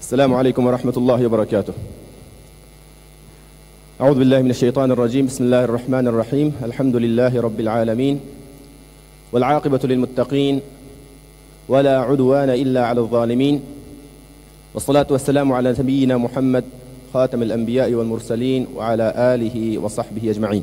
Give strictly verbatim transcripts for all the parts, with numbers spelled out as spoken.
السلام عليكم ورحمة الله وبركاته. أعوذ بالله من الشيطان الرجيم. بسم الله الرحمن الرحيم. الحمد لله رب العالمين والعاقبة للمتقين ولا عدوان إلا على الظالمين، والصلاة والسلام على نبينا محمد خاتم الأنبياء والمرسلين وعلى آله وصحبه أجمعين.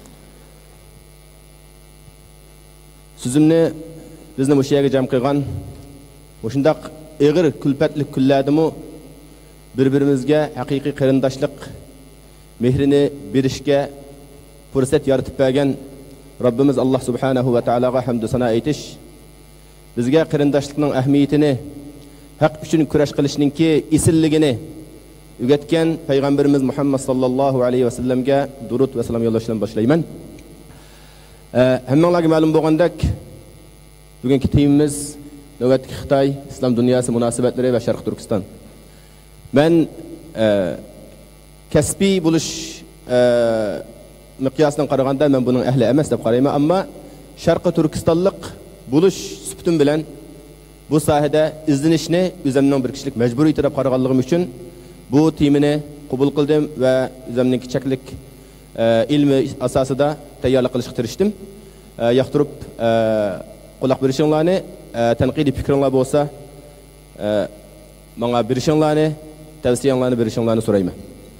Sözümni bizni bu yerga jam qilgan o'shundaq ig'ir kulpatlik kunlardimi bir-birimizga haqiqiy qarindoshlik mehrini berishga fursat yaratib bergan Rabbimiz Alloh subhanahu va taologa hamd va sano aytish, bizga qarindoshlikning ahamiyatini, haq uchun kurash qilishninki isilligini o'rgatgan payg'ambarimiz Muhammad sallallohu alayhi va sallamga durud va salom yo'llashdan boshlayman. Hammanglarga ma'lum bo'lgandek, bugungi temamiz navbatdagi Xitoy islom dunyosi munosabatlari va Sharq Turkiston. Men kasbiy bo'lish miqyosidan qaraganda men buning ahli emas deb qarayman, ammo Sharq Turkistonlik bo'lish suputim bilan bu sohada izlanishni o'zimning bir kishilik majburiyat deb qaraganligim uchun bu temani qabul qildim va o'zimning cheklik ilmi asosida tayyorlik qilishga tirishdim. Yoqtirib quloq berishinglarni, tanqidiy fikringlar bo'lsa, menga berishinglarni, tavsiyanglarni berishinglarni so'rayman.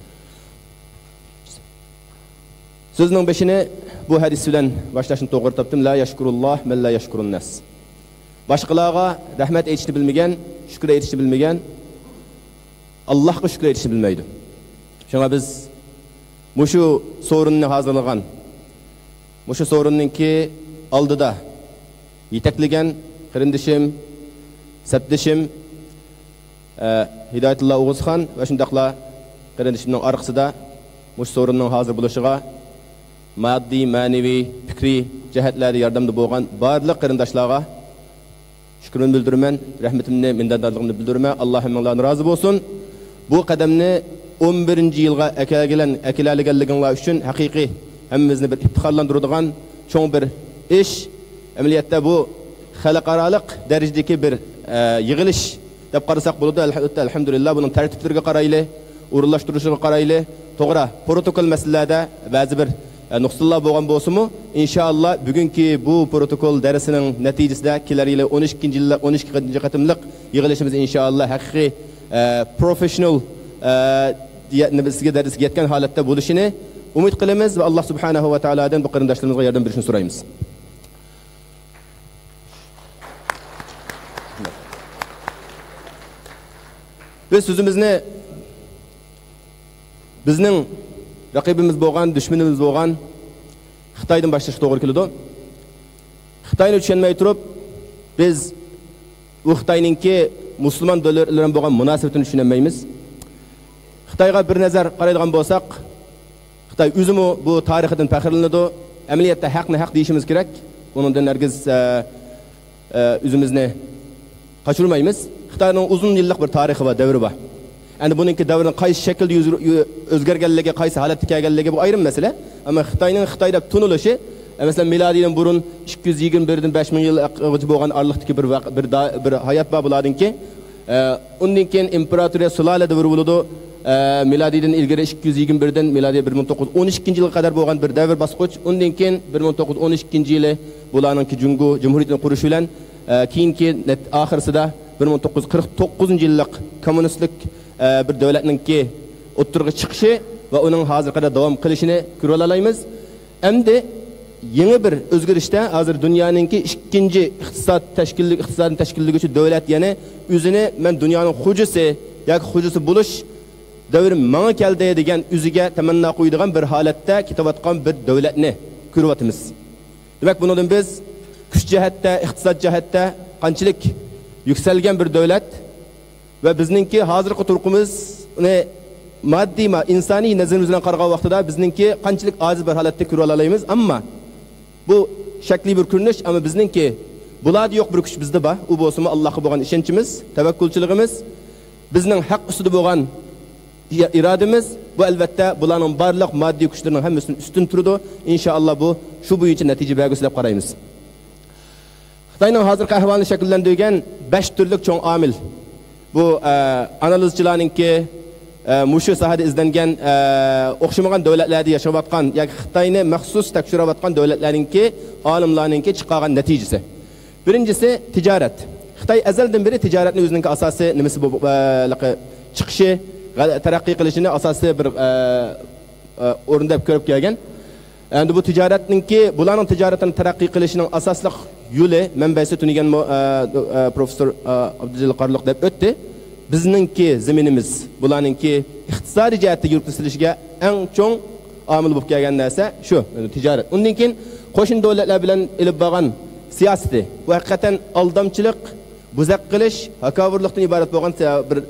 Sözning beshini bu hadis bilan boshlashni to'g'ri topdim. La yashkurulloh man la yashkurun nas. Boshqalarga rahmat aytishni bilmagan, shukr aytishni bilmagan, Allohga shukr aytishni bilmaydi. Shunga biz mushu so'rinni hozirlagan, mushu so'rinninki oldida yetakligan qarindishim, sabdishim Hidoyatulloh O'g'izxon va shundaqla qarindishimning orqasida mushu so'rinning hozir bo'lishiga moddiy, ma'naviy, fikriy jihatlarda yordamda bo'lgan barliq qarindoshlarga shukrni bildiraman, rahmatimni, minnatdorligimni bildiraman. Alloh hammalardan rozi bo'lsin. Bu qadamni o'n birinchi yilga akagilan akilaliganliginglar uchun haqiqiy hammamizni bir iftixorlantiradigan cho'ng bir ish. Amaliyotda bu xalqaroliq darajadagi bir yig'ilish deb qarasak bo'ladi. Alhamdulillah, buning tartiblariga qarayli, o'rinlashtirishiga qarayli, to'g'ri protokol masalalarida ba'zi bir nuqsonlar bo'lgan bo'lsa-mu, inshaalloh bugungi bu protokol darsining natijasida kelar yili o'n ikkinchi yil o'n ikkinchi qatimliq yig'ilishimiz inshaalloh haqiqiy professional bizga darsga yetgan holatda bo'lishini umid qilamiz va Alloh subhanahu va taolodan bu qarindoshlarimizga yordam berishini so'raymiz. Biz so'zimizni bizning raqibimiz bo'lgan, dushmanimiz bo'lgan Xitoydan boshlashga to'g'ri keladi. Xitoyni tushunmay turib, biz bu Xitoyningki musulmon davlatlar bilan bo'lgan munosabatini tushunmaymiz. Xitoyga bir nazar qaraydigan bo'lsak, Xitoy o'zimi bu tarixidan faxrlanadi. Amaliyotda haqni haq deyishimiz kerak. Bundan hargiz o'zimizni qochirmaymiz. Xitoyning uzun yillik bir tarixi va davri bor. Endi buningki davrning qaysi shaklda o'zgarganligi, qaysi holatga kelganligi bu ayrim masala. Ammo Xitoyning Xitoy deb tunilishi, masalan milodiydan burun ikki yuz yigirma birdan besh ming yil bo'lgan oraliqdagi bir bir bir hayot bor bo'ladinki, undan keyin imperatoriya sulola davri bo'ladi. Milodiydan ilgari ikki yuz yigirma birdan milodiy bir ming to'qqiz yuz o'n ikkinchi yilga qadar bo'lgan bir davr bosqich. Undan keyin bir ming to'qqiz yuz o'n ikkinchi yili bularningki Jungo Jumhuriyatini qurishi bilan keyingi oxirsida bir ming to'qqiz yuz qirq to'qqizinchi yillik kommunistlik bir davlatningki o'ttirg'i chiqishi va uning hozir qadar davom qilishini ko'ra olamiz. Endi yangi bir o'zgarishda hozir dunyoninki ikkinchi iqtisod tashkillik iqtisodni tashkillovchi davlat, ya'ni o'zini men dunyoning xo'jasi yoki xo'jasi bo'lish davri menga keldi degan o'ziga tamanno qo'yadigan bir holatda ketayotgan bir davlatni ko'ryapmiz. Demak, bundan biz kuch jihatda, iqtisod jihatda qanchalik yuksalgan bir davlat va bizningki hozirgi turqimizni moddiy va insoniy nazarimiz bilan qaragan vaqtida bizningki qanchalik ojiz bir holatda ko'ra olamiz. Ammo bu shakli bir ko'rinish, ammo bizningki bularda yo'q bir kuch bizda bor. U bo'lsa-mu Allohga bo'lgan ishonchimiz, tavakkulchiligimiz, bizning haq ustida bo'lgan irodamiz. Bu albatta bularning barliq moddiy kuchlarining hammasidan ustun turadi. Inshaalloh bu shu bo'yicha natija bergusi deb qaraymiz. Xitoyning hozirgi ahvolini shakllantirgan besh turli cho'ng omil bu analizchilarningki mushu sahada izlangan o'xshamagan davlatlarda yashayotgan yoki Xitoyni maxsus tekshirayotgan davlatlarningki olimlarningki chiqqan natijasi. Birinchisi tijorat. Xitoy azaldan beri tijoratning o'zining asosiy nimasi bu chiqishi, taraqqiy qilishini asosiy bir o'rinda ko'rib kelgan. Endi bu tijoratningki bularning tijoratini taraqqiy qilishining asosli yo'li manbasi tunigan professor Abdujallil Qarliq deb o'tdi. Bizningki zaminimiz bularningki iqtisodiy jihatdan yuritilishiga eng cho'ng omil bo'lib kelgan narsa shu, tijorat. Undan keyin qo'shni davlatlar bilan ilib bo'lgan siyosati bu haqiqatan aldamchilik, buzaq qilish, hakovirlikdan iborat bo'lgan bir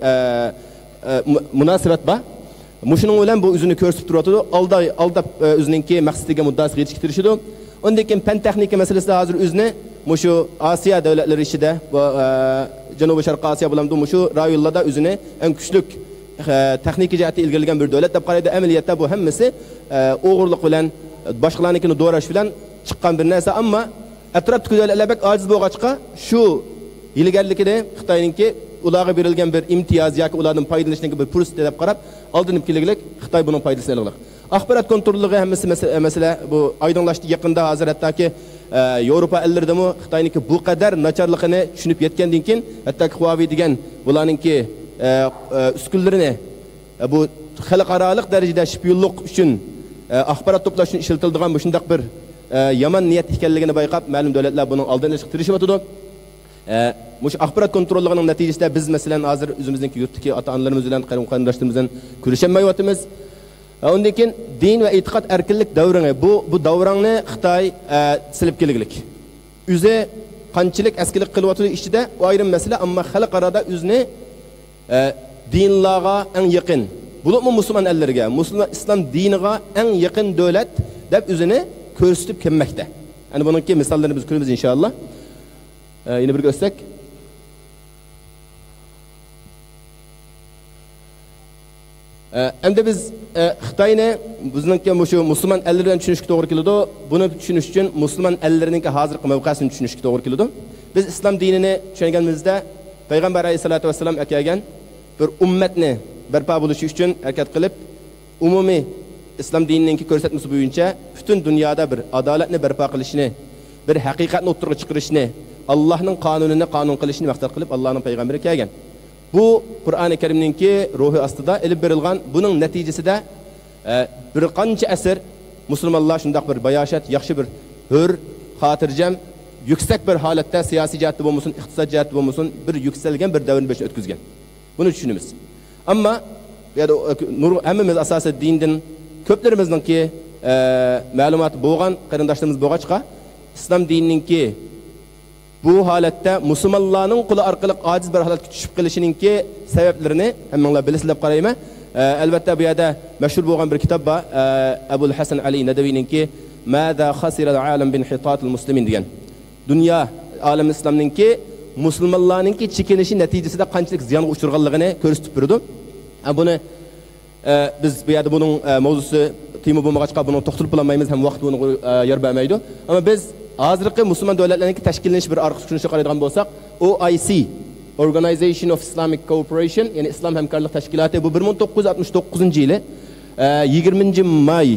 munosabat bor. Mushuning bilan bu o'zini ko'rsatib turadi. Alday aldab o'zininki maqsadiga muddasiga yetishib tirishidi. Undan keyin fan texnika masalasida hozir o'zini mushu Osiyo davlatlari ichida va Janubiy Sharq Osiyo bilan mushu rayonlarda o'zini eng kuchli texnik jihatdan ilgirlagan bir davlat deb qaraydi. Amaliyotda bu hammasi o'g'irlik bilan boshqalarnikini do'rash bilan chiqqan bir narsa, ammo atrofdagi davlatlar bak ojiz bo'lg'achqa shu ilgarlikida Xitoyninki ularga berilgan bir imtiyoz yoki ulardan foydalanishning bir fursat deb qarab oldinib kelganlik Xitoy buning foydasini oladi. Axborot kontrolligi hammasi masala bu oydinlashdi yaqinda hozir hattoki Yevropa elleridami Xitoyniki bu qadar nacharligini tushunib yetgandan keyin hattoki Huawei degan bularningki uskunlarini bu xalqaroliq darajada shpiyonlik uchun axborot to'plash uchun ishlatiladigan bu shundaq bir yomon niyat ekanligini bayqab ma'lum davlatlar buning oldini olishga tirishib mush axborot kontrolligining natijasida biz masalan hozir o'zimizningki yurtdagi ota-onalarimiz bilan qarindoshlarimiz bilan ko'rishamayotimiz. Undan keyin din va e'tiqod erkinlik davrini bu bu davrangni Xitoy silib kelganlik. O'zi qanchalik askilik qilyotdi ichida u ayrim masala, ammo xalqarada o'zini dinlarga eng yaqin, bulutmi musulmon ellarga, musulmon islom diniga eng yaqin davlat deb o'zini ko'rsatib kelmoqda. Ana buningki misollarini biz ko'ramiz inshaalloh. Yine bir gösterek. Endi biz Xitoyni bizningki mushu musulmon ellardan tushunishga to'g'ri keladi. Buni tushunish uchun musulmon ellarininki hozirgi mavqesini tushunishga to'g'ri keladi. Biz islom dinini tushunganimizda payg'ambar alayhisolatu vasallam akagan bir ummatni barpo bo'lishi uchun harakat qilib, umumiy islom dinininki ko'rsatmasi bo'yicha butun dunyoda bir adolatni barpo qilishni, bir haqiqatni o'ttirib chiqarishni, Allah'ın qonunini qonun qilishni maqsad qilib Allah'ın payg'ambari kelgan. Bu Qur'oni Karimninki ruhi ostida ilib berilgan. Buning natijasida bir qancha asr musulmonlar shundaq bir bayoshat, yaxshi bir hur, xotirjam, yuksak bir holatda siyosiy jihatda bo'lmasin, iqtisodiy jihatda bo'lmasin, bir yuksalgan bir davrni besh o'tkazgan. Buni tushunamiz. Ammo nur hammamiz asosan dindan ko'plarimizningki ma'lumot bo'lgan qarindoshlarimiz bo'lg'achqa islom dinininki bu holatda musulmonlarning quli orqali ojiz bir holatga tushib qilishiningki sabablarini hammanglar bilasizlar deb qarayman. Albatta bu yerda mashhur bo'lgan bir kitob bor, Abul Hasan Ali Nadaviyninki Mada khasira al-alam bin hitat al-muslimin degan. Dunyo olam islomninki musulmonlarningki chekinishi natijasida qanchalik ziyonga uchraganligini ko'rsatib berdi. Buni biz bu yerda buning mavzusi tema bo'lmag'achqa buni to'xtalib bo'lmaymiz, ham vaqt buni yer bermaydi. Ammo biz hozirgi musulmon davlatlarning tashkillanish bir orqa surunishiga qaraydigan bo'lsak, O I C Organization of Islamic Cooperation, ya'ni islom hamkorlik tashkiloti bu bir ming to'qqiz yuz oltmish to'qqizinchi yili yigirmanchi may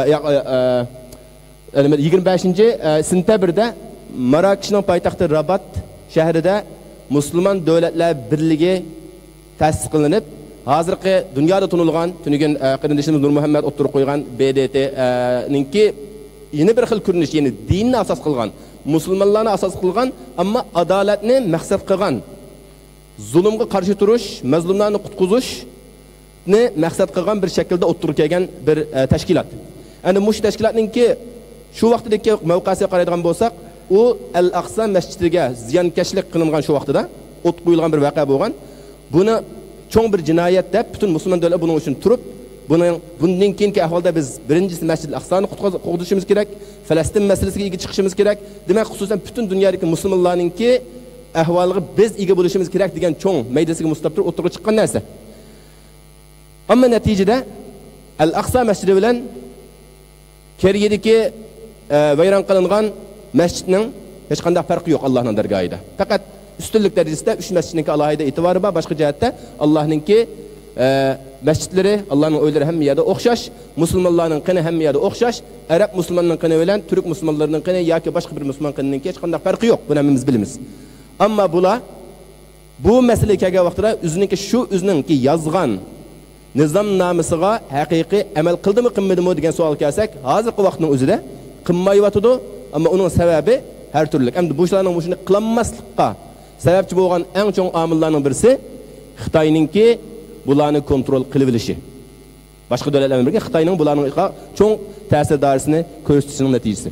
yigirma beshinchi sentabrda Marokashning poytaxti Rabat shahrida musulmon davlatlar birligi ta'sis qilinib, hozirgi dunyoda tanilgan tunigan qarindoshimiz Nur Muhammad o'ttirib qo'ygan B D T ninki yeni bir xil ko'rinish, ya'ni dinni asos qilgan, musulmonlarni asos qilgan, ammo adolatni maqsad qilgan, zulmga qarshi turish, mazlumlarni qutqizishni maqsad qilgan bir shaklda o'ttirib kelgan bir tashkilot. Endi mush tashkilotningki shu vaqtdagi mavqesiga qaraydigan bo'lsak, u Al-Aqsa masjidiga ziyonkashlik qilingan shu vaqtida o't qo'yilgan bir voqea bo'lgan. Buni cho'ng bir jinoyat deb butun musulmon davlatlar buning uchun turib, Bunun bundan keyingi ahvolda biz birinchisi Masjid al-Aqsoni qutqizishimiz kerak, Falastin masalasiga ega chiqishimiz kerak. Demak, xususan butun dunyodagi musulmonlarningki ahvoliga biz ega bo'lishimiz kerak degan cho'ng maydasiga mustabtir o'tirib chiqqan narsa. Ammo natijada Al-Aqsa masjidi bilan Keriyadagi vayron qilingan masjidning hech qanday farqi yo'q Allohning dargohida. Faqat Üstünlük derecesinde üç mescidinki alayida itibarı var. Başka cihette Allah'ınki e, mescitleri, Allah'ın oyları hem yerde okşaş, Müslümanların kını hem yerde okşaş, Arap Müslümanların kını ölen, Türk Müslümanlarının kını ya ki başka bir Müslüman kınının ki hiç kadar farkı yok. Bunu hepimiz bilimiz. Ama bula bu mesele kelgan vaqtida o'zininki shu o'zininki yozgan nizomnomasiga haqiqiy amal qildimi qilmadimi degan savol kelsak, hozirgi vaqtning o'zida qilmayotidi, ammo uning sababi har turli. Endi bu ishlarning shuni qilinmaslikqa sababchi bo'lgan eng chong omillarning birisi Xitoyninki bularni kontrol qilib olishi. Boshqa davlatlar bilan birga Xitoyning bularning chong ta'sir doirasini ko'rsatishining natijasi.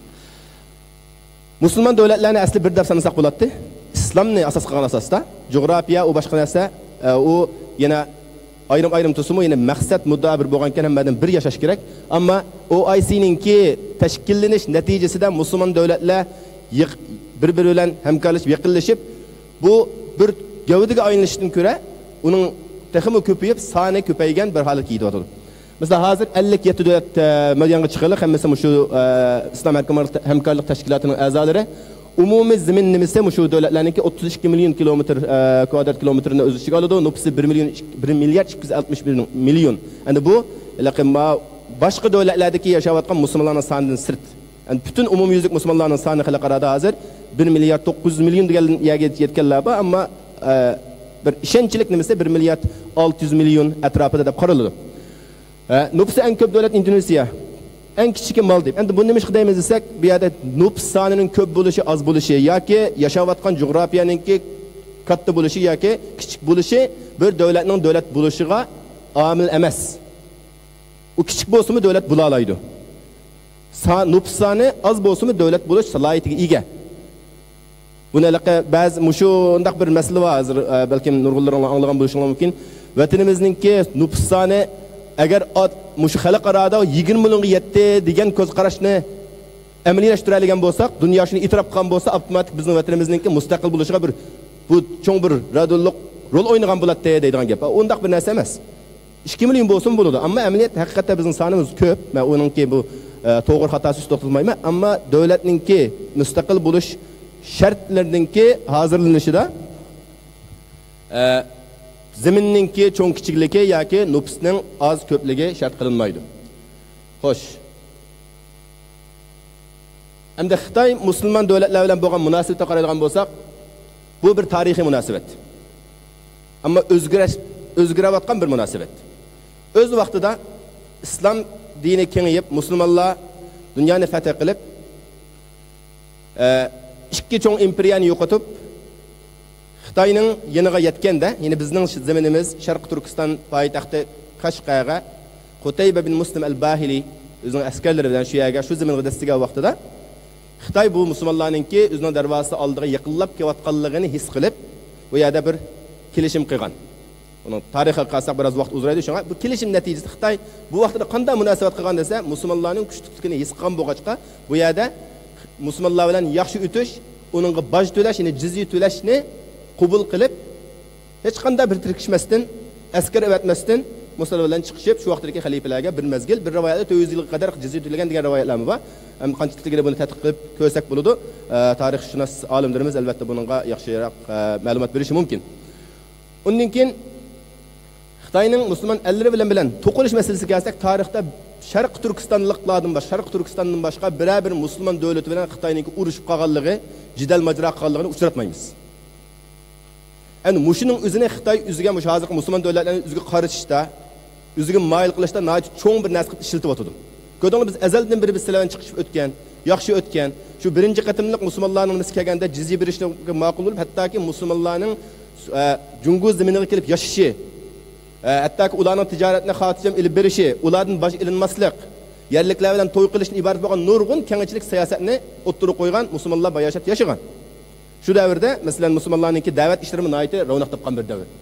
Musulmon davlatlarni asli bir deb sanasak bo'ladi. İslamni asas qilgan asosda, jo'g'rafiya u boshqa narsa, u yana ayrim-ayrim tusumu, yana maqsad muddo bir bo'lgan ekan, hammadan bir yashash kerak. Ammo O I C'ninki tashkillanish natijasida musulmon davlatlar bir-biri bilan hamkorlashib, yaqinlashib, bu bir gavdiga aylanishdan ko'ra, uning texmi ko'payib, soni ko'paygan bir holatga yetib. Mesela hozir ellik yetti davlat maydonga chiqilib, hammasi shu islom hamkorlik tashkilotining a'zolari umumiy zamin nimasi shu davlatlarniki o'ttiz ikki million kilometr kvadrat kilometrni o'z ichiga oladi. Nufusi bir million bir milliard ikki yuz oltmish bir million. Endi bu boshqa davlatlardagi yashayotgan musulmonlarning sonidan sirt. Endi butun umumyuzlik musulmonlarning soni xalqarada hozir bir milliard to'qqiz yuz million degan yerga yetganlar bor, ammo bir ishonchlik nimasi bir milliard olti yuz million atrofida deb qaraladi. Nufusi eng ko'p davlat Indoneziya. En kichik Maldiv. Endi buni nima qilamiz desak, bu yerda nufs sonining ko'p bo'lishi, az bo'lishi yoki yashayotgan jo'g'rafiyaninki katta bo'lishi yoki kichik bo'lishi bir davlatning davlat bo'lishiga omil emas. U kichik bo'lsa-mu davlat bo'la oladi. Nufs soni az bo'lsa-mu davlat bo'lish salohiyatiga ega. Bunaqa ba'zi mushu undaq bir masala bor, hozir balkim nurg'ullarning anglagan bo'lishingiz mumkin. Vatanimizningki nufs soni agar mush xalqarada yigirma millionga yetdi degan ko'z qarashni amaliylashtira bo'lsak, dunyo shuni e'tirof qilgan bo'lsa, avtomatik bizning vatanimizningki mustaqil bo'lishiga bir bu cho'ng bir radulliq rol o'ynagan bo'ladi deydigan gap. Undaq bir narsa emas. ikki million bo'lsin bo'ladi, ammo amaliyat haqiqatda bizning sonimiz ko'p. Men uningki bu to'g'ri xatosiz to'xtatmayman, ammo davlatningki mustaqil bo'lish shartlarininki hozirlanishida zaminninki cho'ng kichikligi yoki nufsning oz ko'pligi shart qilinmaydi. Xo'sh. Endi Xitoy musulmon davlatlar bilan bo'lgan munosabatga qaraydigan bo'lsak, bu bir tarixiy munosabat. Ammo o'zgarish o'zgarayotgan bir munosabat. O'z vaqtida islom dini kengayib, musulmonlar dunyoni fath qilib, ikki cho'ng imperiyani yo'qotib, Xitoyning yeniga yetganda, yine bizning zaminimiz Sharq Turkiston poytaxti Qashqarga Qutayba bin Muslim al-Bahili o'zining askarlari bilan shu yerga shu zaminga dastiga vaqtida Xitoy bu musulmonlarningki o'zining darvozasi oldiga yaqinlab kelayotganligini his qilib, bu yerda bir kelishim qilgan. Uning tarixiga qarsak biroz vaqt uzraydi. Shunga bu kelishim natijasida Xitoy bu vaqtda qanday munosabat qilgan desa, musulmonlarning kuchliligini his qilgan bo'lg'achqa, bu yerda musulmonlar bilan yaxshi o'tish, uningga boj to'lash, ya'ni jizya to'lashni qabul qilib, hech qanday bir tirkishmasdan, askar evatmasdan musulmonlar bilan chiqishib, shu vaqtdagi xalifalarga bir mazgil, bir rivoyatda to'rt yuz yilga qadar jizya to'lagan degan rivoyatlar bor. Ham qanchaligiga buni tadqiq qilib ko'rsak bo'ladi. Tarixshunos olimlarimiz albatta buningga yaxshiroq ma'lumot berishi mumkin. Undan keyin Xitoyning musulmon ellari bilan bilan to'qilish masalasiga kelsak, tarixda Sharq Turkistonliklardan boshqa, Sharq Turkistondan boshqa biror bir musulmon davlati bilan Xitoyning urushib qolganligi, jidal majra qilganligini uchratmaymiz. Yani muşunun üzerine Xitoy üzüge muş hazır musulmon davlatlarning üzüge qarashishda, üzüge mayil qilishda nəhayət cho'ng bir narsa qilib ishiltib o'tdi. Ko'dinglar biz azaldan beri biz sizlardan chiqishib o'tgan, yaxshi o'tgan. Shu birinchi qatimliq musulmonlarning nisi kelganda jizya berishni ma'qul bo'lib, hattoki musulmonlarning jungu zaminiga kelib yashashi, hattoki ularning tijoratni xotirjam ilib berishi, ulardan bosh ilinmaslik, yerliklar bilan to'y qilishni iborat bo'lgan nurg'un kengchilik siyosatini o'ttirib qo'ygan musulmonlar bayashab yashagan. Şu davrda masalan musulmonlarningki da'vat ishlari nihoyat ravnaq topgan bir davr.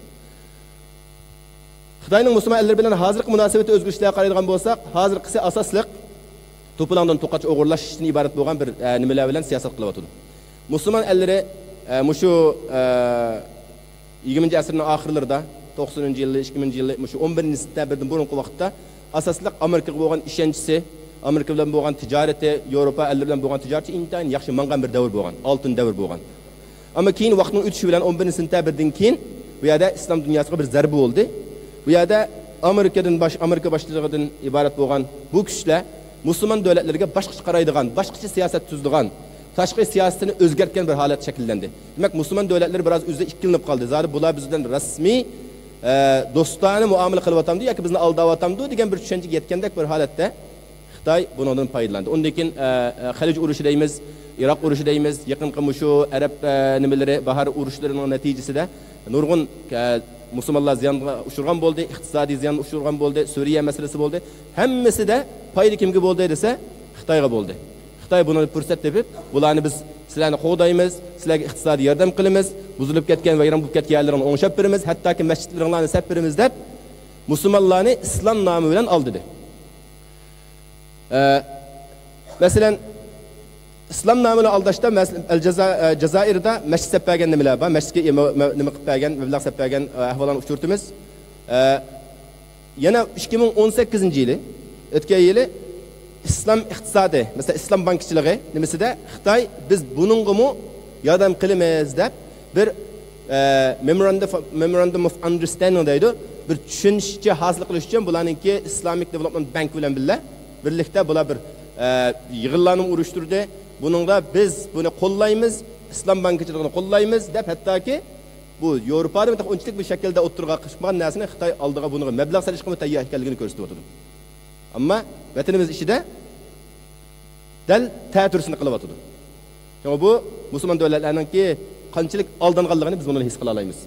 Xitoyning musulmon ellari bilan hozirgi munosabati o'zgarishlarga qaraydigan bo'lsak, hozirgisi asosliq to'polondan to'qach o'g'irlashdan iborat bo'lgan bir nimalar bilan siyosat qilyapti. Musulmon ellari mushu yigirmanchi asrning oxirlarida to'qsoninchi yil, ikki mingi yil, mushu o'n birinchi sentabrdan burungi vaqtda asosliq Amerikaga bo'lgan ishonchisi, Amerika bilan bo'lgan tijorati, Yevropa ellari bilan bo'lgan tijorati intayin yaxshi mangan bir davr bo'lgan, oltin davr bo'lgan. Ama keyin vaqtning o'tishi bilan o'n birinchi sentabrdan keyin bu yerda islom dunyosiga bir zarba bo'ldi. Bu yerda Amerikadan bosh Amerika boshlig'idan iborat bo'lgan bu kuchlar musulmon davlatlarga boshqacha qaraydigan, boshqacha siyosat tuzdigan, tashqi siyosatini o'zgartgan bir holat shakllandi. Demak, musulmon davlatlar biroz o'zida ikkilanib qoldi. Zodi bular bizdan rasmiy do'stona muomala qilyapti yoki bizni aldayapti degan bir tushunchaga yetgandek bir holatda Xitoy bundan foydalandi. Undan keyin Xalij urushi deymiz, Iroq urushi deymiz, yaqinqi mushu arab nimalari, bahar urushlarining natijasida nurg'un musulmonlar ziyonga uchirgan bo'ldi, iqtisodiy ziyonga uchirgan bo'ldi, Suriya masalasi bo'ldi. Hammasida foyda kimga bo'ldi desa, Xitoyga bo'ldi. Xitoy buni fursat deb, bularni biz sizlarni qo'g'daymiz, sizlarga iqtisodiy yordam qilamiz, buzilib ketgan va vayron bo'lib ketgan yerlarni o'ngshab beramiz, hattoki masjidlaringlarni sap beramiz deb musulmonlarni islom nomi bilan aldidi. Masalan, islom nomini aldashda Jazoirda masjid sappagan nimalar bor, masjidga nima qilib bergan, mablag' sappagan ahvollarni uchurtimiz. Yana ikki ming o'n sakkizinchi yili, o'tgan yili islom iqtisodi, masalan islom bankchiligi nimasida Xitoy biz buningga yordam qilamiz deb bir memorandum memorandum of understanding deydi, bir tushuncha hosil qilish uchun bularningki Islamic Development Bank bilan birga birlikda bular bir yig'inlarni urishtirdi. Buningda biz buni qo'llaymiz, islom bankchiligini qo'llaymiz deb hattoki bu Yevropada unchalik bir shaklda o'tirga qishmagan narsani Xitoy oldiga buni mablag' solishga tayyor ekanligini ko'rsatib o'tdi. Ammo vatanimiz ichida dal ta'tursini qilyapti. Chunki bu musulmon davlatlarningki qanchalik aldanganligini biz buni his qila olamiz.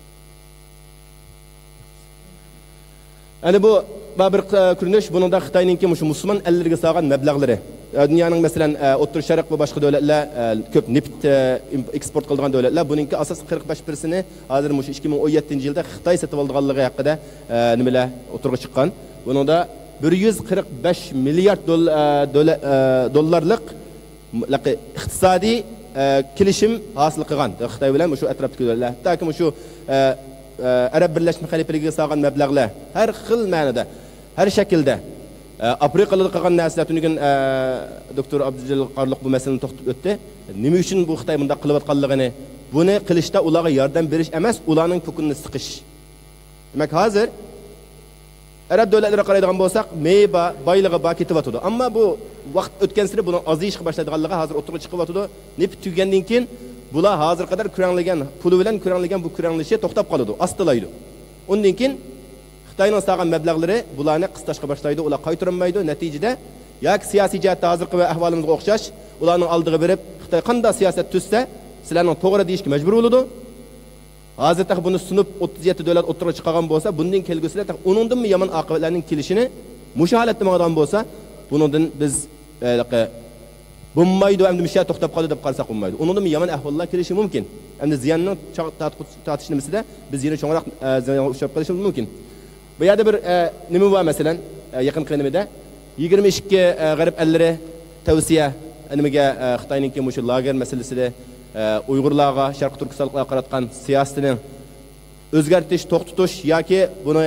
Ana bu bir ko'rinish buningda Xitoyningki shu musulmon ellariga solgan mablag'lari. Dunyoning masalan O'rta Sharq va boshqa davlatlar ko'p neft eksport qiladigan davlatlar buningki asos qirq besh persentini hozir shu ikki ming o'n yettinchi yilda Xitoy sotib olganligi haqida nimalar o'tirga chiqqan. Buningda bir yuz qirq besh milliard dollarlik iqtisodiy kelishim hosil qilgan Xitoy bilan shu atrofdagi davlatlar. Hattoki shu Arab Birlashma Xalifaligiga solgan mablag'lar har xil ma'noda, har shaklda Afrikada qilgan narsalar tunigan doktor Abdujalil Qarliq bu masalani to'xtatib o'tdi. Nima uchun bu Xitoy bunda qilayotganligini, buni qilishda ularga yordam berish emas, ularning ko'kunini siqish. Demak, hozir Arab davlatlariga qaraydigan bo'lsak, meva, boyligi bor ketyapti. Ammo bu vaqt o'tgan sari buni ozayishga boshlaganligi hozir o'tirib chiqyapti. Neft tugagandan keyin bular hozir qadar kuranglagan, puli bilan kuranglagan bu kuranglishi to'xtab qoladi, astilaydi. Undan keyin Xitoyning solgan mablag'lari bularni qistashga boshlaydi, ular qaytarilmaydi. Natijada yoki siyosiy jihatdan hozirgi ahvolimizga o'xshash, ularning oldiga berib, Xitoy qanday siyosat tuzsa, sizlarning to'g'ri deyishga majbur bo'ladi. Hozirda buni sunib o'ttiz yetti davlat o'tirib chiqqan bo'lsa, bundan kelgusida uningdan yomon oqibatlarning kelishini mushohalat qilmagan bo'lsa, buningdan biz bo'lmaydi, endi misha to'xtab qoldi deb qarasak bo'lmaydi. Uningdan yomon ahvollar kelishi mumkin. Endi ziyonning tortish nimasida biz yana cho'ngroq ziyonga uchrab qolishimiz mumkin. Bu yerda bir nima bor masalan, yaqin qanimida yigirma ikki g'arb ellari tavsiya nimaga Xitoyningki shu lager masalasida Uyg'urlarga, Sharq Turkistonga qaratgan siyosatini o'zgartirish, to'xtatish yoki buni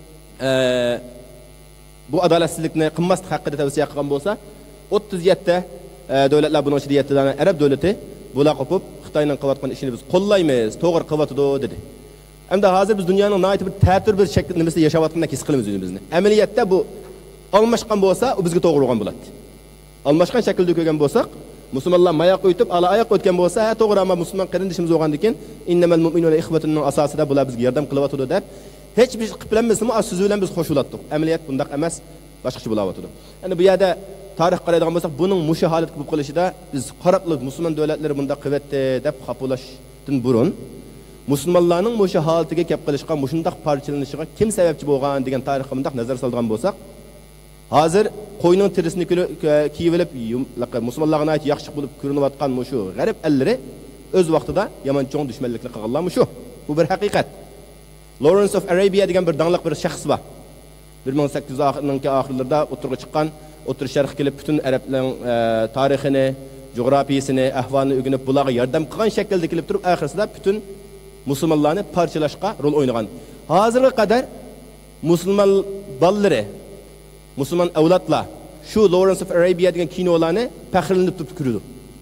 bu adolatsizlikni qilmaslik haqida tavsiya qilgan bo'lsa, o'ttiz yetti davlatlar buning ichida yetti dona arab davlati bular qopib Xitoyning qilayotgan ishini biz qo'llaymiz, to'g'ri qilyapti dedi. Endi hozir biz dunyoning nihoyat bir ta'tir bir shakl nimasida yashayotganini his qilamiz o'zimizni. Amaliyotda bu almashgan bo'lsa, u bizga to'g'ri bo'lgan bo'ladi. Almashgan shaklda ko'rgan bo'lsak, musulmonlar mayoq o'tib, ala oyoq o'tgan bo'lsa, to'g'ri, ammo musulmon qarindishimiz bo'lgandan keyin innamal mu'minuna ikhwatun asosida bular bizga yordam qilyapti deb hech bir qilmasmi, so'z bilan biz qo'shilatdik. Amaliyot bunday emas, boshqacha bo'lyapti. Endi bu yerda tarix qaraydigan bo'lsak, buning mushu holat bo'lib qolishida biz qaraqlik musulmon davlatlari bunda qivatdi deb xapolashdan burun musulmonlarning mushu holatiga kelib qilishgan, mushundaq parchalanishiga kim sababchi bo'lgan degan tarixga bundaq nazar solgan bo'lsak, hozir qo'yning terisini kiyib olib, musulmonlarga ayt yaxshi bo'lib ko'rinayotgan mushu g'arb ellari o'z vaqtida yomon cho'ng dushmanlikni qilganlar mushu. Bu bir haqiqat. Lawrence of Arabia degan bir dangliq bir shaxs bor. bir ming sakkiz yuz oxirlarida o'tirga chiqqan, O'rta Sharqqa kelib butun arablarning tarixini, jo'grafiyasini, ahvolini o'rganib, bularga yordam qilgan shaklda kelib turib, oxirsida butun musulmonlarni parchalashga rol o'ynagan. Hozirga qadar musulmon bolalari, musulmon avlodlar shu Lawrence of Arabia degan kinolarni faxrlanib turib ko'rdi.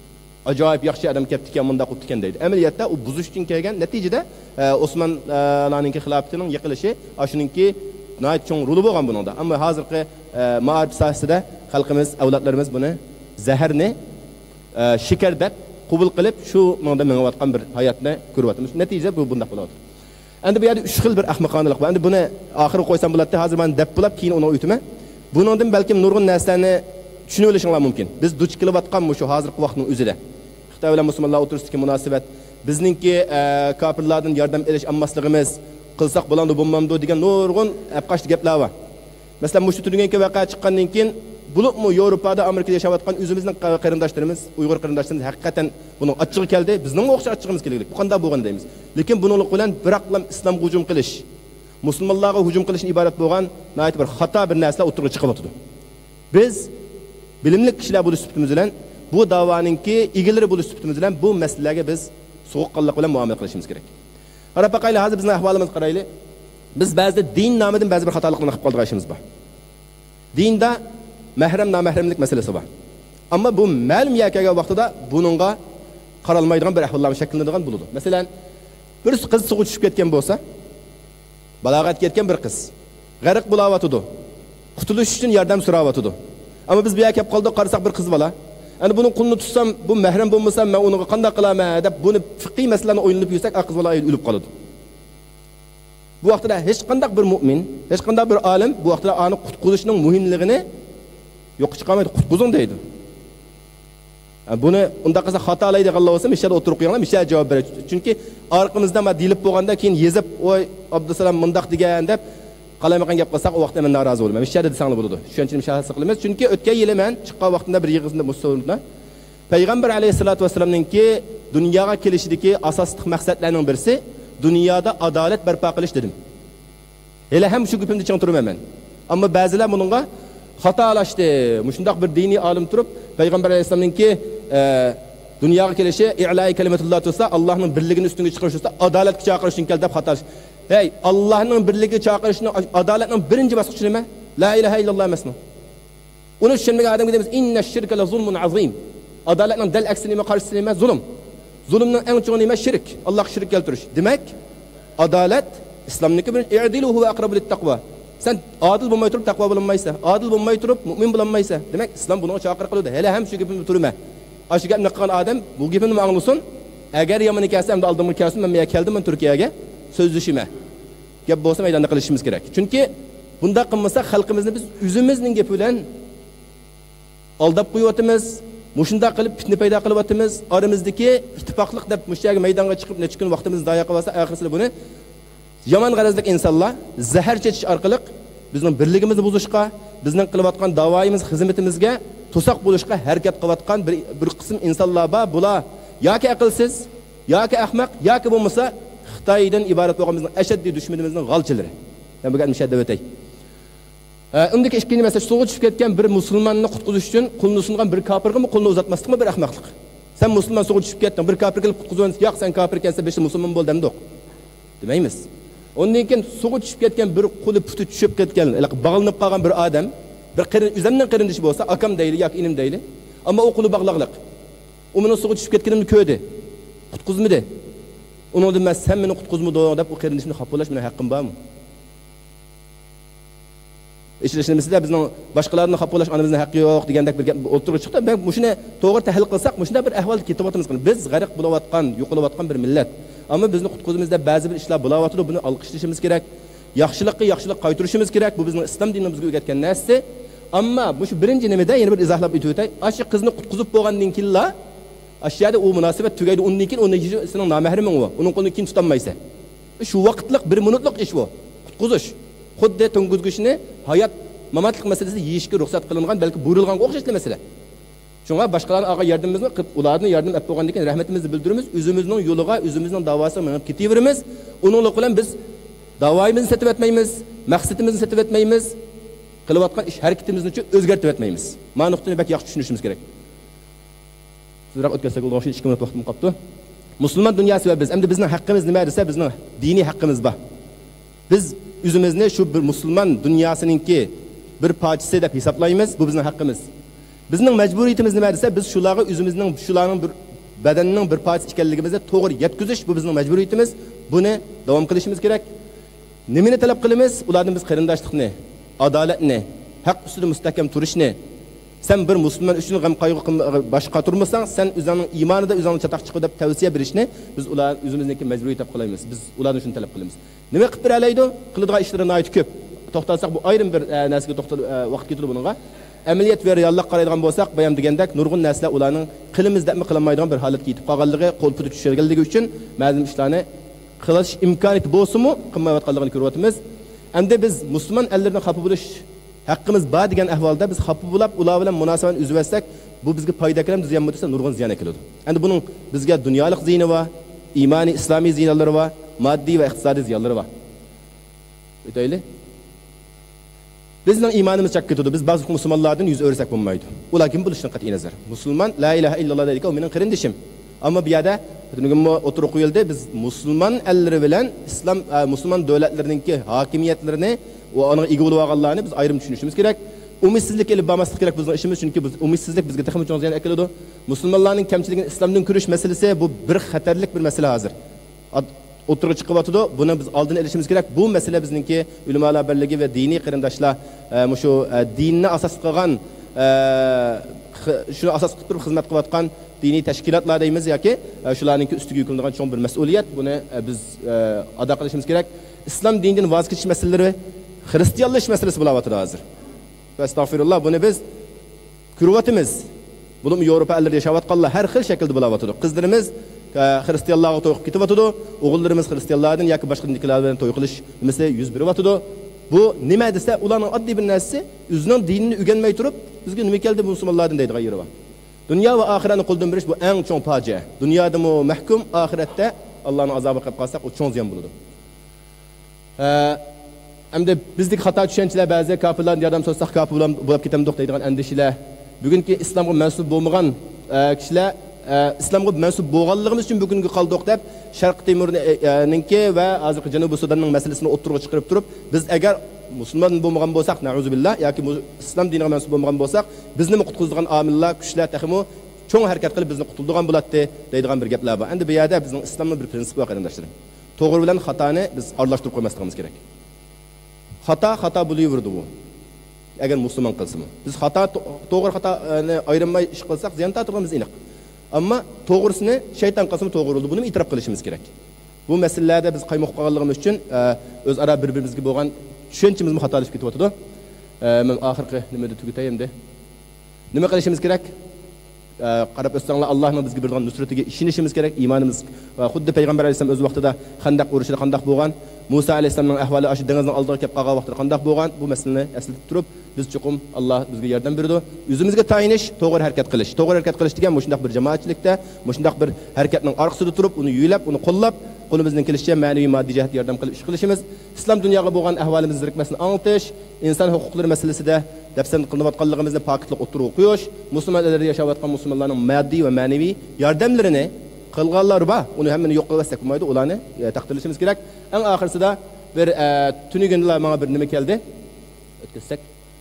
ajoyib yaxshi odam kelibdi ekan, bunda qilibdi ekan deydi. Amaliyotda u buzishdan kelgan natijada Osmonlarning xilofatining yiqilishi, shuningki nihoyat cho'ng roli bo'lgan buningda. Ammo hozirgi ma'arif sohasida xalqimiz, avlodlarimiz buni zaharni shikar deb qabul qilib, shu menda mengayotgan bir hayotni ko'ryapmiz. Natija bu bunday bo'ladi. Endi bu yerda uch xil bir ahmoqonalik bor. Endi buni oxiri qo'ysam bo'ladi. Hozir men deb bo'lib, keyin uni o'tma. Buningdan balkim nurg'un narsalarni tushunib olishinglar mumkin. Biz duch kelayotgan shu hozirgi vaqtning o'zida Xitoy bilan musulmonlar o'rtasidagi munosabat, bizningki kofirlardan yordam olish olmasligimiz, qilsak bo'ladi, bo'lmamdi degan nurg'un apqashli gaplar bor. Masalan, shu turganki voqea chiqqandan keyin bulubmu Yevropada, Amerikada yashayotgan o'zimizning qarindoshlarimiz, Uyg'ur qarindoshlarimiz haqiqatan buni ochchig'i keldi. Bizning o'xshash ochchig'imiz kerak. Bu qanday bo'lgan deymiz. Lekin buninglik bilan biroqlam islomga hujum qilish, musulmonlarga hujum qilishdan iborat bo'lgan nihoyat bir xato bir narsa o'tirib chiqib o'tdi. Biz bilimli kishilar bo'lish sifatimiz bilan, bu da'voninki egilari bo'lish sifatimiz bilan bu masalaga biz sovuqqonlik bilan muomala qilishimiz kerak. Qarab boqaylik, hozir bizning ahvolimizni qaraylik. Biz ba'zida din nomidan ba'zi bir xatoliklarni qilib qoldirishimiz bor. Dinda mahram namahramlik masalasi bor. Ammo bu ma'lum yakaga vaqtida buningga qaralmaydigan bir ahvollar shakllanadigan bo'ladi. Masalan, bir qiz suvga tushib ketgan bo'lsa, balog'at ketgan bir qiz g'arq bo'layotdi. Qutulish uchun yordam so'rayotdi. Ammo biz bu yerga kelib qoldik, qarasak bir qiz bola. Endi buni qulni tutsam, bu mahram bo'lmasa, men uni qanday qilaman deb buni fiqiy masalalarni o'ylanib yursak, qiz bola o'lib qoladi. Bu vaqtda hech qanday bir mu'min, hech qanday bir olim bu vaqtda ani qutqizishning muhimligini yo'q chiqarmaydi, qutqizing deydi. Buni unda qilsa xatolaydigan bo'lsa, mishada o'tirib qo'yinglar, mishada javob beradi. Chunki orqamizda ma dilib bo'lganda keyin yezib, "Voy, Abdusalom mundaq degan" deb qalamagan gap qilsak, o vaqtda men norozi bo'laman. Mishada desanglar bo'ladi. Shuning uchun shahar qilamiz. Chunki o'tgan yili men chiqqan vaqtimda bir yig'izda musulmonda Payg'ambar alayhisolatu vasallamningki dunyoga kelishidagi asosiy maqsadlarning birisi dunyoda adolat barpo qilish dedim. Hali ham shu gapimni ching turmayman. Ammo ba'zilar buningga xatolashdi. Mushundaq bir diniy olim turib, Payg'ambar alayhisolamningki dunyoga kelishi i'loi kalimatulloh tursa, Allohning birligini ustunga chiqarish tursa, adolatga chaqirish uchun keldi deb xatolash. Hey, Allohning birligiga chaqirishni adolatning birinchi bosqichi nima? La ilaha illalloh emasmi? Uni tushunmagan odamga deymiz, inna shirka la zulmun azim. Adolatning dal aksi nima, qarshisi nima? Zulm. Zulmning eng cho'ng nima? Shirk. Allohga shirk keltirish. Demak, adolat islomniki bir i'dilu huwa aqrabu lit-taqwa. Sen adil bo'lmay turib taqvo bo'lmaysan. Adil bo'lmay turib mu'min bo'lmaysan. Demak, islom buni chaqirib qiladi. Hali ham shu gapimni turma. Shu gapni qilgan odam bu gapimni anglasin. Agar yomon ekansa, endi oldimga kelsin, men men keldim, men Turkiyaga so'zlashima. Gap bo'lsa maydonda qilishimiz kerak. Chunki bunda qilmasa xalqimizni biz o'zimizning gap bilan aldab qo'yotimiz. Mushunda qilib fitna paydo qilyapmiz. Oramizdagi ittifoqlik deb mushaga maydonga chiqib necha kun vaqtimizni zoya qilsa, oxirsida buni yomon g'arazli insonlar zahar chechish orqali bizning birligimizni buzishga, bizning qilayotgan da'voyimiz, xizmatimizga to'saq bo'lishga harakat qilayotgan bir bir qism insonlar bor. Bular yoki aqlsiz, yoki ahmoq, yoki bo'lmasa Xitoydan iborat bo'lgan bizning ashaddiy dushmanimizning g'alchilari. Men bu gapni shadda o'tay. Undagi ikkinchi masala, suvga tushib ketgan bir musulmonni qutqizish uchun qulni sungan bir kofirga qo'lni uzatmaslikmi bir ahmoqlik. Sen musulmon suvga tushib ketding, bir kofir kelib qutqizaysan, yo'q sen kofir ekansan, besh musulmon bo'l demdi. Demaymiz. Ondan keyin suvga tushib ketgan bir quli puti tushib ketgan, bog'lanib qolgan bir odam, bir qirin o'zimning qarindoshi bo'lsa, akam deyli yoki inim deyli, ammo u quli bog'laqliq. U meni suvga tushib ketganimni ko'rdi. Qutqizmadi. Uni demas, sen meni qutqizmadi deb u qarindishimni xapolash meni haqqim bormi? Ishlashlarimizda bizning boshqalarni xapolash onamizning haqqi yo'q degandek bir gap o'tirib chiqdi. Men shuni to'g'ri tahlil qilsak, shunda bir ahvol ketyapmiz. Biz g'arq bo'layotgan, yo'qolayotgan bir millat. Ammo bizni qutqizimizda ba'zi bir ishlar bo'layotdi, buni alqishlashimiz kerak. Yaxshilikqa yaxshilik qaytarishimiz kerak. Bu bizning islom dinimizga o'rgatgan narsa. Ammo bu shu birinchi nimada yana bir izohlab aytib o'tay. Ashi qizni qutqizib bo'lgandan keyin ashyoda u munosabat tugaydi. Undan keyin uni sening namahriming u. Uning qo'lini keyin tutolmaysan. Shu vaqtlik bir minutlik ish bu. Qutqizish. Xuddi to'ng'izgishni hayot mamatlik masalasida yeyishga ruxsat qilingan, balki buyurilgan o'xshash masala. Shunga boshqalarning og'a yordamimizni qilib, ularni yordam olib qo'ygandan keyin rahmatimizni bildiramiz, o'zimizning yo'liga, o'zimizning davosiga minib ketaveramiz. Uning bilan biz davoyimizni setib etmaymiz, maqsadimizni setib etmaymiz, qilayotgan ish harakatimizni o'zgartirib etmaymiz. Mana nuqtani bak yaxshi tushunishimiz kerak. Sizlar o'tkazsak o'g'il ikki minut vaqtim qoldi. Musulmon dunyosi va biz, endi bizning haqqimiz nima desa, bizning diniy haqqimiz bor. Biz o'zimizni shu bir musulmon dunyosiningki bir parchasi deb hisoblaymiz. Bu bizning haqqimiz. Bizning majburiyatimiz nima desa, biz shularga o'zimizning shularning bir badanning bir parchasi ekanligimizni to'g'ri yetkazish bu bizning majburiyatimiz. Buni davom qilishimiz kerak. Nimani talab qilamiz? Ulardan biz qarindoshlikni, adolatni, haq ustida mustahkam turishni. Sen bir musulmon uchun g'am qayg'u boshqa turmasang, sen o'zingning iymonida o'zingni chataq chiqib deb tavsiya berishni biz ular o'zimizniki majburiyat deb qo'yamiz. Biz ulardan shuni talab qilamiz. Nima qilib beralaydi? Qiladigan ishlari nihoyat ko'p. To'xtalsak bu ayrim bir narsaga to'xtalib vaqt ketilib bunga. Amaliyat va reallik qaraydigan bo'lsak, bayam degandek nurg'un narsalar ularning qilimiz deb qilmaydigan bir holatga yetib qolganligi, qo'l puti tushirganligi uchun ma'lum ishlarni qilish imkoniyati bo'lsa-mu, qilmayotganligini ko'ryapmiz. Endi biz musulmon ellardan xafa bo'lish haqqimiz bor degan ahvolda biz xafa bo'lib, ular bilan munosabatni uzib olsak, bu bizga foyda keladi, ziyon bo'lsa nurg'un ziyon keladi. Endi buning bizga dunyolik ziyoni va iymoniy islomiy ziyonlari va moddiy va iqtisodiy ziyonlari bor. Aytaylik. Bizning iymonimiz chakka ketadi. Biz ba'zi musulmonlardan yuz o'rsak bo'lmaydi. Ular kim bo'lishdan qat'iy nazar. Musulmon la ilaha illalloh deydi, u mening qarindishim. Ammo bu yerda bugungi o'tirib qo'yildi, biz musulmon ellari bilan islom musulmon davlatlarininki hokimiyatlarini va uning ega bo'lib olganlarni biz ayrim tushunishimiz kerak. Umidsizlik elib bormaslik kerak bizning ishimiz, chunki biz umidsizlik bizga texnik cho'ng ziyon keladi. Musulmonlarning kamchiligini islomdan ko'rish masalasi bu bir xatarlik bir masala hozir. O'tirib chiqyapti. Buni biz oldini olishimiz kerak. Bu masala bizningki ulamolar birligi va diniy qarindoshlar shu dinni asos qilgan shuni asos qilib turib xizmat qilayotgan diniy tashkilotlar deymiz yoki shularning ustiga yuklagan cho'ng bir mas'uliyat. Buni biz ado qilishimiz kerak. Islom dinidan voz kechish masalalari xristianlashish masalasi bo'layotdi hozir. Astagfirullah, buni biz ko'ryapmiz. Buni Yevropa ellarida yashayotganlar har xil shaklda bo'layotdi. Qizlarimiz xristianlarga to'y qilib ketyapti. O'g'illarimiz xristianlardan yoki boshqa dinlar bilan to'y qilish nimasi yuz beryapti. Bu nima desa, ularning oddiy bir narsasi o'zining dinini o'rganmay turib, bizga nima keldi bu musulmonlardan deydigan yeri bor. Dunyo va oxiratni qo'ldan berish bu eng cho'ng fojia. Dunyoda mu mahkum, oxiratda Allohning azobi qilib qolsak, u cho'ng ziyon bo'ladi. Endi bizlik xato tushunchalar ba'zi kofirlardan yordam so'rasak kofir bo'lib ketamdiq deydigan andishalar. Bugungi islomga mansub bo'lmagan kishilar islomga mansub bo'lganligimiz uchun bugungi qoldiq deb Sharq Timurninki va hozirgi Janubiy Sudanning masalasini o'ttirib chiqarib turib, biz agar musulmon bo'lmagan bo'lsak, na'uzubillah, yoki islom diniga mansub bo'lmagan bo'lsak, bizni qutqizadigan omillar, kuchlar taxmi cho'ng harakat qilib bizni qutuldigan bo'ladi deydigan bir gaplar bor. Endi bu yerda bizning islomning bir prinsipi bor qarindoshlarim. To'g'ri bilan xatoni biz aralashtirib qo'ymasligimiz kerak. Xato xato bo'laverdi bu. Agar musulmon qilsa, biz xato to'g'ri xatoni ayirmay ish qilsak, ziyon tortganimiz aniq. Ammo to'g'risini shayton qilsa to'g'ri bo'ldi, buni e'tirof qilishimiz kerak. Bu masalalarda biz qaymoq qolganligimiz uchun o'zaro bir-birimizga bo'lgan tushunchamizni xatolashib ketyapti. Men oxirgi nimada tugatayimda. Nima qilishimiz kerak? Qarab o'tsanglar Allohning bizga bergan nusratiga ishonishimiz kerak. Iymonimiz xuddi payg'ambar alayhisalom o'z vaqtida Xandaq urushida qanday bo'lgan, Musa alayhisalomning ahvoli shu dengizning oldiga kelib qolgan vaqtida qanday bo'lgan, bu masalani eslatib turib, biz chuqum Alloh bizga yordam berdi. O'zimizga tayinish, to'g'ri harakat qilish. To'g'ri harakat qilish degan shunday bir jamoatchilikda, shunday bir harakatning orqasida turib, uni yo'lab, uni qo'llab, qo'limizdan kelishicha ma'naviy moddiy jihat yordam qilib ish qilishimiz, islom dunyoga bo'lgan ahvolimizni zirikmasini anglatish, inson huquqlari masalasida dafsan qilinayotganligimizni pokitlik o'tirib qo'yish, musulmonlarda yashayotgan musulmonlarning moddiy va ma'naviy yordamlarini qilganlar bor. Uni hammani yo'q qilsak bo'lmaydi, ularni taqdirlashimiz kerak. Eng oxirsida bir tunigunlar menga bir nima keldi. O'tkazsak.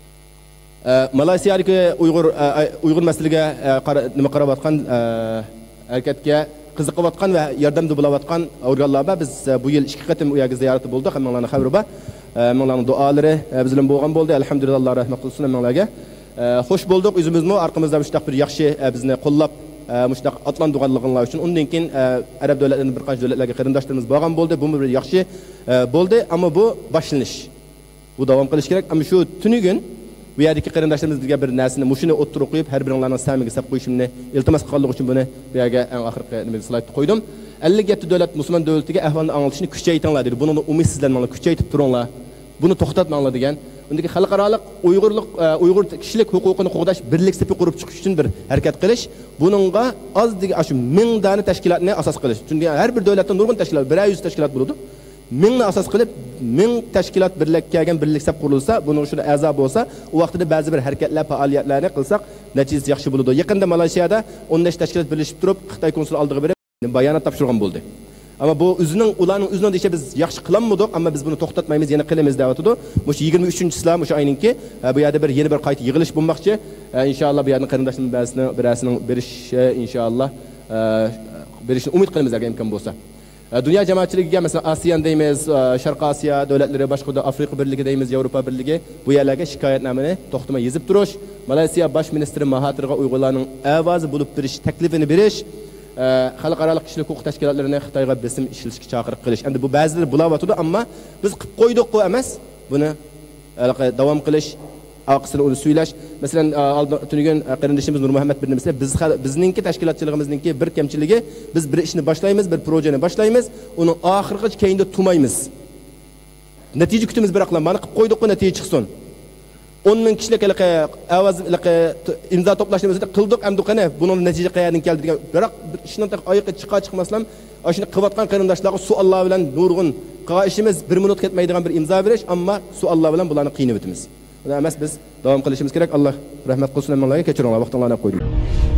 Malayziyadagi Uyg'ur Uyg'ur masalaga nima qarayotgan harakatga qiziqayotgan va yordamda bo'layotgan organlar bor. Biz bu yil ikki qatim u yerga ziyorat bo'ldi. Hammalarning xabari bor. Hammalarning duolari biz bilan bo'lgan bo'ldi. Alhamdulillah, Alloh rahmat qilsin hammalarga. Xo'sh bo'ldik. O'zimizmi orqamizda shunday bir yaxshi bizni qo'llab mushtaq atlandiganliglar uchun undan keyin arab davlatlarining bir qancha davlatlarga qarindoshlarimiz bo'lgan bo'ldi. Bu bir yaxshi bo'ldi, ammo bu boshlanish. Bu davom qilish kerak. Ammo shu tunigun bu yerdagi qarindoshlarimiz bizga bir narsani mushuni o'ttirib qo'yib, har biringlarning samiga sab qo'yishimni iltimos qilganlik uchun buni bu yerga eng oxirgi nima slaydni qo'ydim. ellik yetti davlat musulmon davlatiga ahvolni anglitishni kuchaytiringlar dedi. Buni umidsizlanmanglar, kuchaytirib turinglar. Buni to'xtatmanglar degan. Undagi xalqaro Uyg'urlik Uyg'ur kishilik huquqini qo'g'dash birlik sepi qurib chiqish uchun bir harakat qilish, buningga oz degan shu ming dona tashkilotni asos qilish. Chunki har bir davlatda nurg'un tashkilot, bir yuz tashkilot bo'ladi. mingni asos qilib, ming tashkilot birlik kelgan birlik sep qurilsa, buning shuna a'zo bo'lsa, u vaqtida ba'zi bir harakatlar, faoliyatlarni qilsak, natijasi yaxshi bo'ladi. Yaqinda Malayziyada o'n besh tashkilot birlashib turib, Xitoy konsul oldiga berib bayonot topshirgan bo'ldi. Ama bu o'zining ularning o'zining deyişe biz yaxshi qilanmadik, ama biz bunu to'xtatmaymiz, yana qilamiz deyapti. Bu yigirma uchinchi sizlar o'sha oyninki bu yerda bir yeni bir qayta yig'ilish bo'lmoqchi. İnşallah bu yerning qarindoshlarimiz birasini birasini berish inşallah berishni umid qilamiz agar imkon bo'lsa. Dünya jamoatchiligiga mesela ASEAN deymiz, Sharq Osiyo davlatlari, boshqa Afrika birligi deymiz, Yevropa birligi bu yerlarga shikoyatnomani to'xtamay yozib turish, Malayziya bosh ministri Mahathirga Uyg'urlarning ovozi bo'lib berish taklifini berish, xalqaro kishilik huquq tashkilotlarini Xitoyga besim ishlatishga chaqiriq qilish. Endi bu ba'zilar bulayotdi, ammo biz qilib qo'ydik-ku emas, buni davom qilish, aqsini uni suylash. Masalan, tunugun qarindishimiz Nur Muhammad bir nimasi biz bizningki tashkilotchiligimizningki bir kamchiligi, biz bir ishni boshlaymiz, bir projeni boshlaymiz, uni oxirgacha keyinda tumaymiz. Natija kutimiz biroqlar, mana qilib qo'ydik-ku, natija chiqsin. o'n ming kishilik ovoz imzo to'plashni o'zida qildik, endi qani buning natija qayerdan keldi degan. Biroq ishning oyoqqa chiqa chiqmaslam, shuni qilayotgan qarindoshlarga suollar bilan nurg'un qilishimiz bir minut ketmaydigan bir imzo berish, ammo suollar bilan bularni qiynab o'tamiz. Emas biz davom qilishimiz kerak. Alloh rahmat qilsin, menlarga kechiringlar, vaqtinglarni qo'ydim.